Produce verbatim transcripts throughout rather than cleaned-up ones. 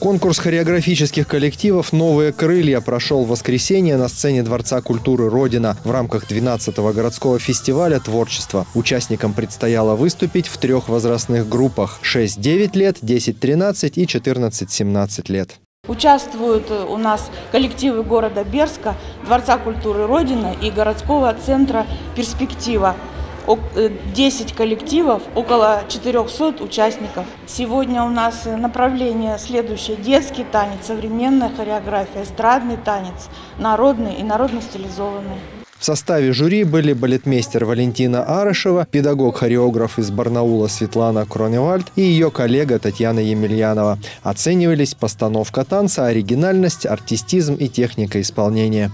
Конкурс хореографических коллективов «Новые крылья» прошел в воскресенье на сцене Дворца культуры «Родина» в рамках двенадцатого городского фестиваля творчества. Участникам предстояло выступить в трех возрастных группах – шесть-девять лет, десять-тринадцать и четырнадцать-семнадцать лет. Участвуют у нас коллективы города Бердска, Дворца культуры «Родина» и городского центра «Перспектива». десять коллективов, около четырёхсот участников. Сегодня у нас направление следующее: детский танец, современная хореография, эстрадный танец, народный и народно-стилизованный. В составе жюри были балетмейстер Валентина Арышева, педагог-хореограф из Барнаула Светлана Кроневальд и ее коллега Татьяна Емельянова. Оценивались постановка танца, оригинальность, артистизм и техника исполнения.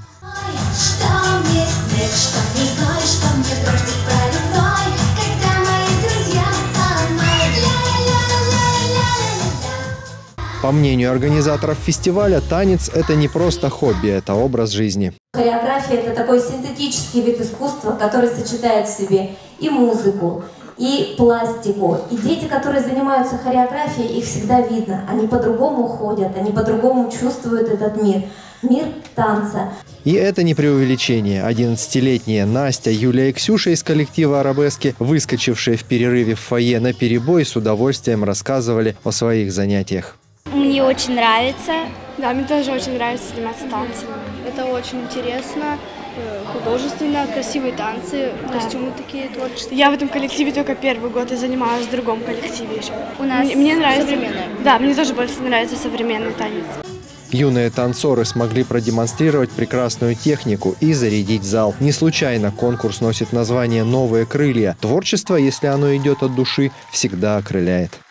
По мнению организаторов фестиваля, танец – это не просто хобби, это образ жизни. Хореография – это такой синтетический вид искусства, который сочетает в себе и музыку, и пластику. И дети, которые занимаются хореографией, их всегда видно. Они по-другому ходят, они по-другому чувствуют этот мир. Мир танца. И это не преувеличение. одиннадцатилетние Настя, Юлия и Ксюша из коллектива «Арабески», выскочившие в перерыве в фойе наперебой, с удовольствием рассказывали о своих занятиях. Мне очень нравится. Да, мне тоже очень нравится заниматься танцами. Это очень интересно, художественно, красивые танцы, да. Костюмы такие творческие. Я в этом коллективе только первый год и занималась в другом коллективе еще. У нас мне, мне нравится современный. Да, мне тоже больше нравится современный танец. Юные танцоры смогли продемонстрировать прекрасную технику и зарядить зал. Не случайно конкурс носит название «Новые крылья». Творчество, если оно идет от души, всегда окрыляет.